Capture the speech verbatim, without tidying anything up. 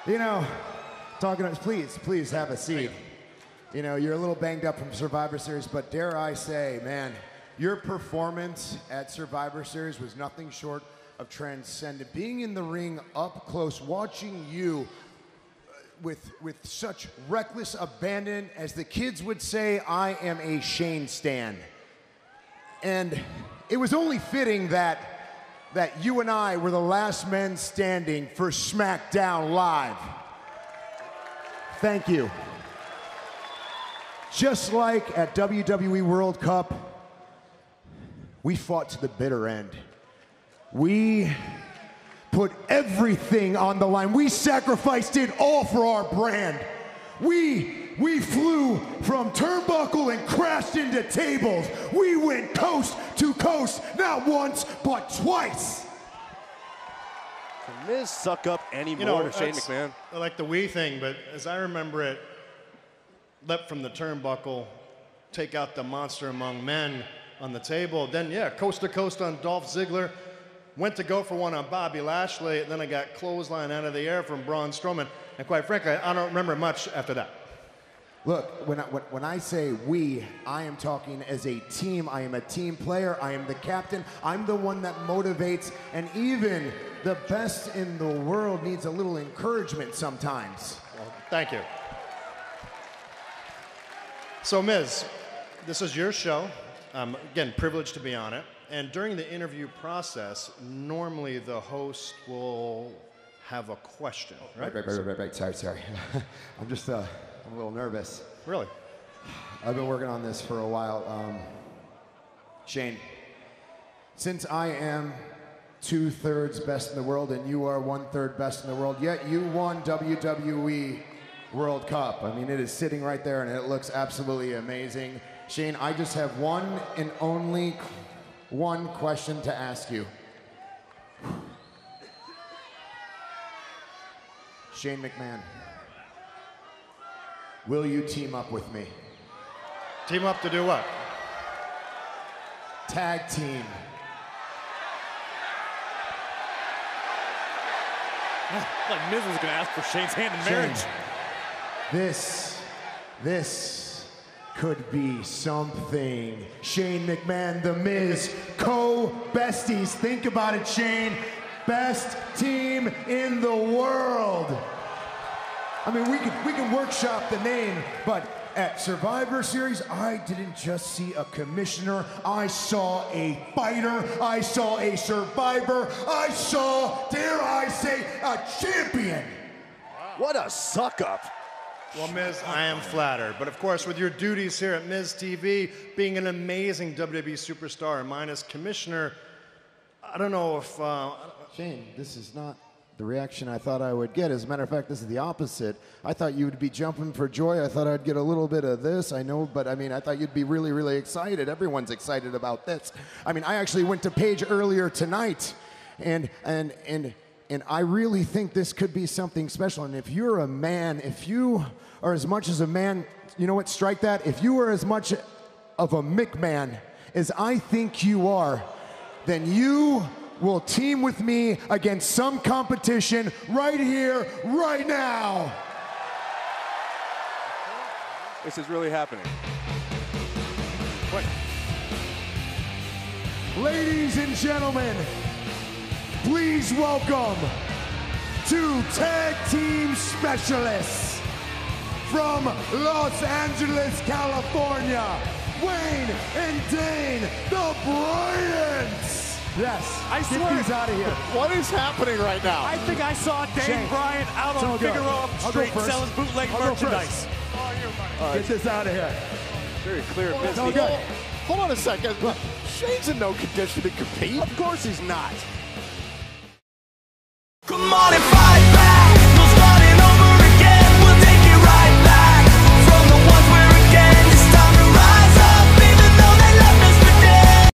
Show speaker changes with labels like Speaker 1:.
Speaker 1: You know, talking to, please, please have a seat. You know, you're a little banged up from Survivor Series, but dare I say, man, your performance at Survivor Series was nothing short of transcendent. Being in the ring up close, watching you with, with such reckless abandon, as the kids would say, I am a Shane stan. And it was only fitting that that you and I were the last men standing for SmackDown Live. Thank you. Just like at W W E World Cup, we fought to the bitter end. We put everything on the line. We sacrificed it all for our brand. We, we flew from turnbuckle and crashed into tables. We went coast to coast, not once, but twice.
Speaker 2: Can Miz suck up any
Speaker 3: you
Speaker 2: more
Speaker 3: know,
Speaker 2: to Shane McMahon?
Speaker 3: I like the we thing, but as I remember it, leapt from the turnbuckle, take out the monster among men on the table. Then, yeah, coast to coast on Dolph Ziggler. Went to go for one on Bobby Lashley, and then I got clothesline out of the air from Braun Strowman. And quite frankly, I don't remember much after that.
Speaker 1: Look, when I, when I say we, I am talking as a team. I am a team player. I am the captain. I'm the one that motivates. And even the best in the world needs a little encouragement sometimes.
Speaker 3: Well, thank you. So, Miz, this is your show. Um, again, privileged to be on it. And during the interview process, normally the host will have a question, right?
Speaker 1: Right, right, right, right, right. Sorry, sorry. I'm just, uh, I'm a little nervous.
Speaker 3: Really?
Speaker 1: I've been working on this for a while. Um, Shane, since I am two-thirds best in the world and you are one-third best in the world, yet you won W W E World Cup. I mean, it is sitting right there and it looks absolutely amazing. Shane, I just have one and only one question to ask you. Shane McMahon, will you team up with me?
Speaker 3: Team up to do what?
Speaker 1: Tag team.
Speaker 4: Like Miz was gonna ask for Shane's hand in marriage.
Speaker 1: Shane, this, this could be something. Shane McMahon, The Miz, co-besties. Think about it, Shane. Best team in the world. I mean, we can, we can workshop the name, but at Survivor Series, I didn't just see a commissioner. I saw a fighter. I saw a survivor. I saw, dare I say, a champion.
Speaker 2: What a suck-up.
Speaker 3: Well, Miz, I am flattered. But of course, with your duties here at Miz T V, being an amazing W W E superstar and mine as commissioner, I don't know if... Uh,
Speaker 1: Shane, this is not the reaction I thought I would get. As a matter of fact, this is the opposite. I thought you would be jumping for joy. I thought I'd get a little bit of this. I know, but I mean, I thought you'd be really, really excited. Everyone's excited about this. I mean, I actually went to Paige earlier tonight, and and and and I really think this could be something special. And if you're a man, if you are as much as a man, you know what, strike that. If you are as much of a McMahon as I think you are, then you will team with me against some competition right here, right now.
Speaker 2: This is really happening. What?
Speaker 1: Ladies and gentlemen, please welcome two tag team specialists from Los Angeles, California, Wayne and Dane, the Bryants. Yes,
Speaker 4: I
Speaker 1: get
Speaker 4: swear.
Speaker 1: these out of here.
Speaker 2: What is happening right now?
Speaker 4: I think I saw Dane
Speaker 1: Shane,
Speaker 4: Bryant out
Speaker 1: it's all
Speaker 4: on
Speaker 1: good.
Speaker 4: Figueroa
Speaker 1: I'll go
Speaker 4: Street
Speaker 1: first.
Speaker 4: selling bootleg
Speaker 1: I'll go
Speaker 4: merchandise.
Speaker 2: Uh,
Speaker 1: Get this out of here.
Speaker 2: Very clear. Miz
Speaker 1: it's all
Speaker 2: needs-
Speaker 1: good.
Speaker 2: Hold on a second. Shane's in no condition to compete.
Speaker 4: Of course he's not.
Speaker 5: Good morning.